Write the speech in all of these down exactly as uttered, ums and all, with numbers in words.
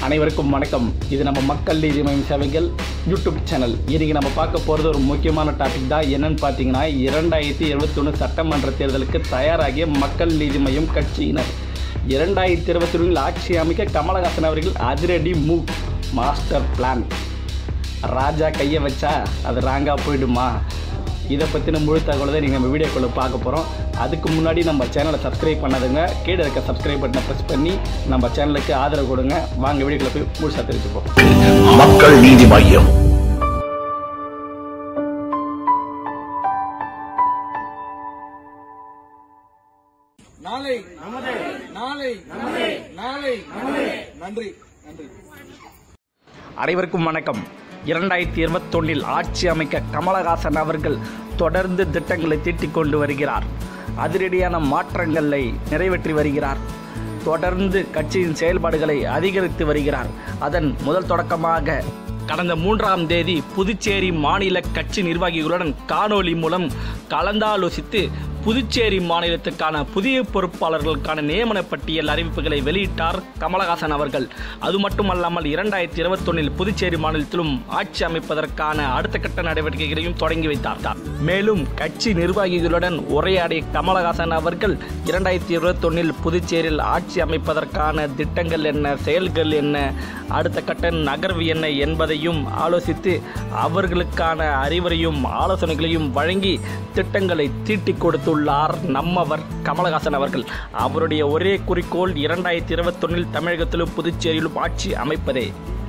அனைவருக்கும் வணக்கம். இது நம்ம மக்கள் நீதி மய்யம் சேவைகள் யூடியூப் சேனல். இன்றைக்கி நம்ம பார்க்க போகிறது ஒரு முக்கியமான டாபிக் தான். என்னென்னு பார்த்தீங்கன்னா, இரண்டாயிரத்தி இருபத்தி ஒன்று சட்டமன்ற தேர்தலுக்கு தயாராகிய மக்கள் நீதி மய்யம் கட்சியினர் இரண்டாயிரத்தி இருபத்தி ஒன்றில் ஆட்சி அமைக்க கமலஹாசன் அவர்கள் அதிரடி மூவ், மாஸ்டர் பிளான். ராஜா கையை வச்சா அது ராங்காக போயிடுமா? இதை பற்றின முழு தகவலை தான் நீங்கள் நம்ம வீடியோக்குள்ளே பார்க்க போகிறோம். அதுக்கு முன்னாடி நம்ம சேனலை சப்ஸ்கிரைப் பண்ணாதுங்க. கீழே இருக்க சப்ஸ்கிரைப் பட்டனை ப்ரெஸ் பண்ணி நம்ம சேனலுக்கு ஆதரவு கொடுங்க. வாங்க வீடியோக்குள்ளே போய் முழுசாக தெரிஞ்சுப்போம். மக்கள் நீதி மய்யம். நாளை நமதே, நாளை நமதே, நாளை நமதே. நன்றி நன்றி. அனைவருக்கும் வணக்கம். இரண்டாயிரத்தி இருபத்தொன்னில் ஆட்சி அமைக்க கமலஹாசன் அவர்கள் தொடர்ந்து திட்டங்களை தீட்டிக் கொண்டு வருகிறார். அதிரடியான மாற்றங்களை நிறைவேற்றி வருகிறார். தொடர்ந்து கட்சியின் செயல்பாடுகளை அதிகரித்து வருகிறார். அதன் முதல் தொடக்கமாக கடந்த மூன்றாம் தேதி புதுச்சேரி மாநில கட்சி நிர்வாகிகளுடன் காணொலி மூலம் கலந்தாலோசித்து புதுச்சேரி மாநிலத்துக்கான புதிய பொறுப்பாளர்களுக்கான நியமன பட்டியல் அறிவிப்புகளை வெளியிட்டார் கமலஹாசன் அவர்கள். அது மட்டுமல்லாமல் இரண்டாயிரத்தி இருபத்தி ஒன்னில் புதுச்சேரி மாநிலத்திலும் ஆட்சி அமைப்பதற்கான அடுத்த கட்ட நடவடிக்கைகளையும் தொடங்கி வைத்தார். மேலும் கட்சி நிர்வாகிகளுடன் உரையாடிய கமலஹாசன் அவர்கள் இரண்டாயிரத்தி இருபத்தி ஒன்னில் புதுச்சேரியில் ஆட்சி அமைப்பதற்கான திட்டங்கள் என்ன, செயல்கள் என்ன, அடுத்த கட்ட நகர்வு என்ன என்பதையும் ஆலோசித்து அவர்களுக்கான அறிவுரையும் ஆலோசனைகளையும் வழங்கி திட்டங்களை தீட்டிக் கொடுத்து நம்மவர் கமலஹாசன் அவர்கள். அவருடைய ஒரே குறிக்கோள் இரண்டாயிரத்தி இருபத்தி ஒன்னில் தமிழகத்திலும் புதுச்சேரியிலும் ஆட்சி அமைப்பதே.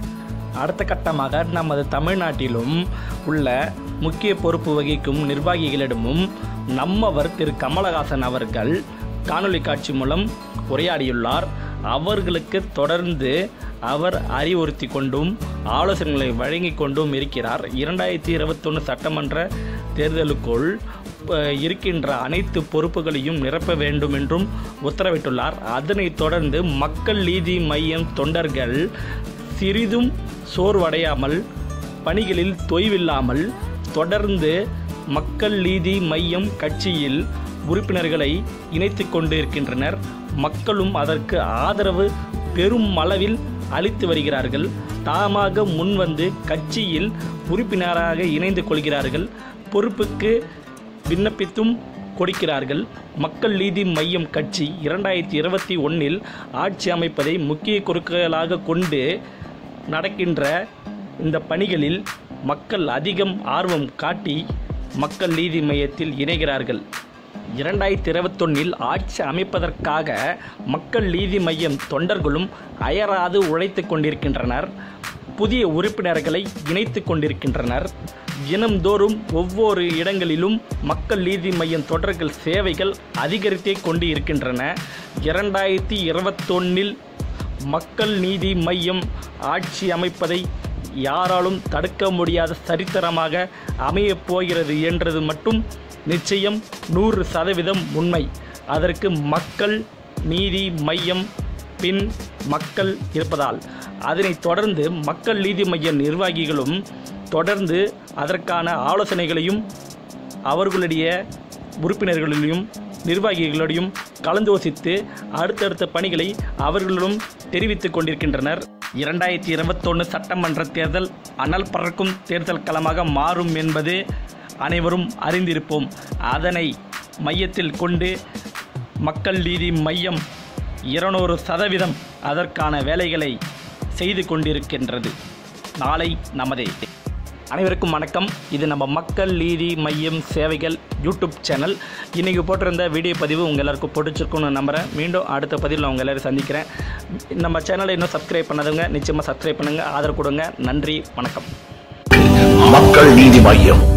அடுத்த கட்டமாக நமது தமிழ்நாட்டிலும் உள்ள முக்கிய பொறுப்பு வகிக்கும் நிர்வாகிகளிடமும் நம்மவர் திரு கமலஹாசன் அவர்கள் காணொலி காட்சி மூலம் உரையாடியுள்ளார். அவர்களுக்கு தொடர்ந்து அவர் அறிவுறுத்தி கொண்டும் ஆலோசனைகளை வழங்கி கொண்டும் இருக்கிறார். இரண்டாயிரத்தி இருபத்தி ஒன்று சட்டமன்ற தேர்தலுக்குள் இருக்கின்ற அனைத்து பொறுப்புகளையும் நிரப்ப வேண்டும் என்றும் உத்தரவிட்டுள்ளார். அதனைத் தொடர்ந்து மக்கள் நீதி மய்யம் தொண்டர்கள் சிறிதும் சோர்வடையாமல், பணிகளில் தொய்வில்லாமல் தொடர்ந்து மக்கள் நீதி மய்யம் கட்சியில் உறுப்பினர்களை இணைத்து கொண்டு இருக்கின்றனர். மக்களும் அதற்கு ஆதரவு பெரும் அளவில் அளித்து வருகிறார்கள். தாமாக முன்வந்து கட்சியில் உறுப்பினராக இணைந்து கொள்கிறார்கள். பொறுப்புக்கு விண்ணப்பித்தும் கொடுக்கிறார்கள். மக்கள் நீதி மய்யம் கட்சி இரண்டாயிரத்தி இருபத்தி ஒன்னில் ஆட்சி அமைப்பதை முக்கிய குறிக்கோளாக கொண்டு நடக்கின்ற இந்த பணிகளில் மக்கள் அதிகம் ஆர்வம் காட்டி மக்கள் நீதி மய்யத்தில் இணைகிறார்கள். இரண்டாயிரத்தி இருபத்தொன்னில் ஆட்சி அமைப்பதற்காக மக்கள் நீதி மய்யம் தொண்டர்களும் அயராது உழைத்து கொண்டிருக்கின்றனர். புதிய உறுப்பினர்களை இணைத்து கொண்டிருக்கின்றனர். தினம்தோறும் ஒவ்வொரு இடங்களிலும் மக்கள் நீதி மய்யம் தொண்டர்கள் சேவைகள் அதிகரித்தே கொண்டு இருக்கின்றன. இரண்டாயிரத்தி இருபத்தொன்னில் மக்கள் நீதி மய்யம் ஆட்சி அமைப்பதை யாராலும் தடுக்க முடியாத சரித்திரமாக அமையப் போகிறது என்றது மட்டும் நிச்சயம் நூறு சதவீதம் உண்மை. அதற்கு மக்கள் நீதி மய்யம் பின் மக்கள் இருப்பதால் அதனைத் தொடர்ந்து மக்கள் நீதி மய்ய நிர்வாகிகளும் தொடர்ந்து அதற்கான ஆலோசனைகளையும் அவர்களுடைய உறுப்பினர்களிலும் நிர்வாகிகளிடையும் கலந்தோசித்து அடுத்தடுத்த பணிகளை அவர்களிடம் தெரிவித்துக் கொண்டிருக்கின்றனர். இரண்டாயிரத்தி இருபத்தொன்று சட்டமன்ற தேர்தல் அனல் பறக்கும் தேர்தல் களமாக மாறும் என்பது அனைவரும் அறிந்திருப்போம். அதனை மையத்தில் கொண்டு மக்கள் நீதி மய்யம் இருநூறு சதவீதம் அதற்கான வேலைகளை செய்து கொண்டிருக்கின்றது. நாளை நமதே. அனைவருக்கும் வணக்கம். இது நம்ம மக்கள் நீதி மய்யம் சேவைகள் யூடியூப் சேனல். இன்றைக்கி போட்டிருந்த வீடியோ பதிவு உங்கள் எல்லாருக்கும் பிடிச்சிருக்குன்னு நம்புகிறேன். மீண்டும் அடுத்த பதிவில் உங்கள் எல்லோரும் சந்திக்கிறேன். நம்ம சேனலை இன்னும் சப்ஸ்கிரைப் பண்ணாதவங்க நிச்சயமாக சப்ஸ்கிரைப் பண்ணுங்கள், ஆதரவு கொடுங்க. நன்றி, வணக்கம். மக்கள் நீதி மய்யம்.